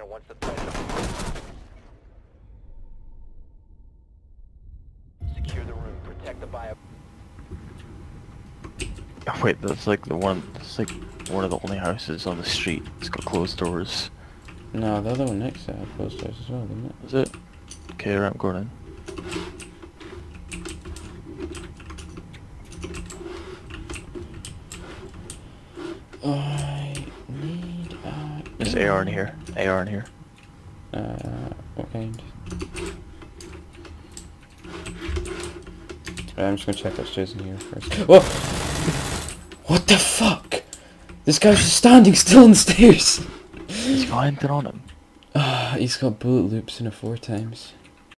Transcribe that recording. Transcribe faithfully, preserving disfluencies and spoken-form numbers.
return once the threat is secure the room. Protect the bio. Oh, wait, that's like the one. That's like one of the only houses on the street. It's got closed doors. No, the other one next to it had closed doors as well, didn't it? Is it? Okay, right, I'm going in. I need a... There's A R in here. A R in here. Uh, what kind? Right, I'm just gonna check upstairs in here first. Whoa! What the fuck? This guy's just standing still on the stairs! He's got anything on him. Ah, he's got bullet loops in it four times.